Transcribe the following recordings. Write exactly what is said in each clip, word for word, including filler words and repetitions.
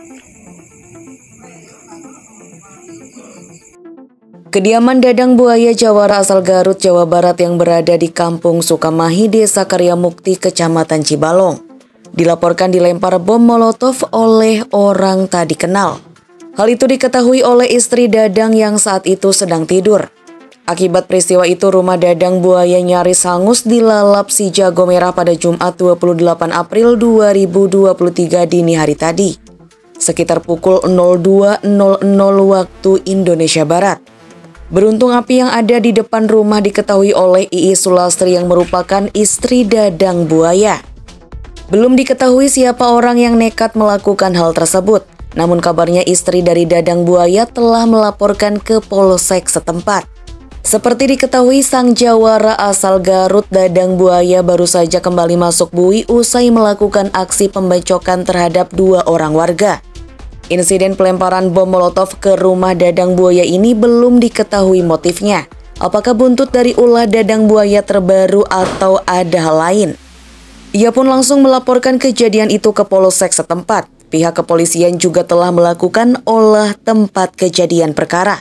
Kediaman Dadang Buaya Jawara asal Garut, Jawa Barat yang berada di Kampung Sukamahi, Desa Karya Mukti, Kecamatan Cibalong, dilaporkan dilempar bom molotov oleh orang tak dikenal. Hal itu diketahui oleh istri Dadang yang saat itu sedang tidur. Akibat peristiwa itu, rumah Dadang Buaya nyaris hangus dilalap si jago merah pada Jumat dua puluh delapan April dua ribu dua puluh tiga dini hari tadi, sekitar pukul nol dua nol nol waktu Indonesia Barat. Beruntung api yang ada di depan rumah diketahui oleh Iis Sulastri yang merupakan istri Dadang Buaya. Belum diketahui siapa orang yang nekat melakukan hal tersebut, namun kabarnya istri dari Dadang Buaya telah melaporkan ke polsek setempat. Seperti diketahui, sang jawara asal Garut Dadang Buaya baru saja kembali masuk B U I usai melakukan aksi pembacokan terhadap dua orang warga. Insiden pelemparan bom molotov ke rumah Dadang Buaya ini belum diketahui motifnya. Apakah buntut dari ulah Dadang Buaya terbaru atau ada hal lain? Ia pun langsung melaporkan kejadian itu ke polsek setempat. Pihak kepolisian juga telah melakukan olah tempat kejadian perkara.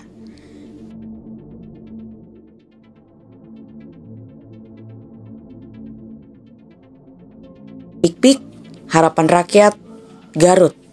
Pik-Pik, Harapan Rakyat, Garut.